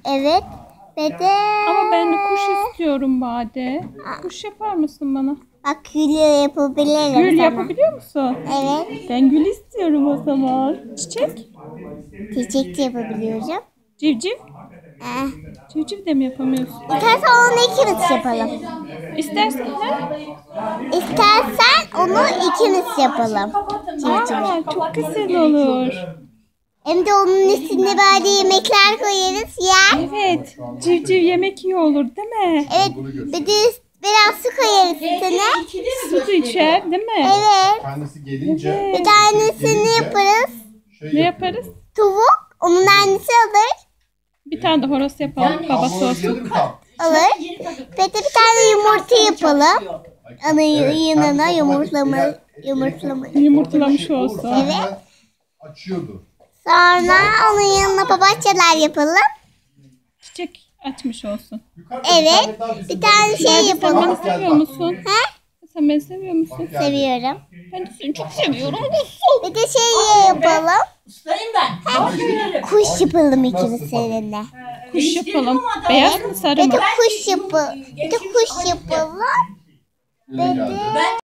Evet. Ve de... Ama ben de kuş istiyorum Bade. Kuş yapar mısın bana? Bak gül yapabilirim Gül sana. yapabiliyor musun? Evet. Ben gül istiyorum o zaman. Çiçek? Çiçek de yapabiliyorum. Civciv? Eh. Civciv de mi yapamıyorsun? İstersen onu ikimiz yapalım. İstersen ne? İstersen onu ikimiz yapalım. Aa, çok güzel olur. Hem de onun üstüne böyle yemekler koyarız yer. Evet. Civciv yemek iyi olur değil mi? Evet. Bir de biraz su koyarız üstüne. Su da içer değil mi? Evet. Kendisi gelince Evet. Bir tanesini yaparız. Ne yaparız? Tavuk. Onun annesi alır. Bir tane de horoz yapalım. Babası olsun. Alır. Ve de bir tane yumurta yapalım. Onun yanına yumurtlama. Yumurtlamış olsun. Evet. açıyordu. Sonra onun yanına papatyalar yapalım. Çiçek açmış olsun. Evet. Bir tane şey Sen beni yapalım. seviyor musun? He? Sen beni seviyor musun? Seviyorum. Ben de seni çok seviyorum. Bir de şey yapalım. Ustayım ben. Kuş yapalım ikimiz seninle. Kuş yapalım. Beyaz mı sarı Bir mı? de kuş yapalım. Bir de kuş yapalım. Öyle geldi. Ben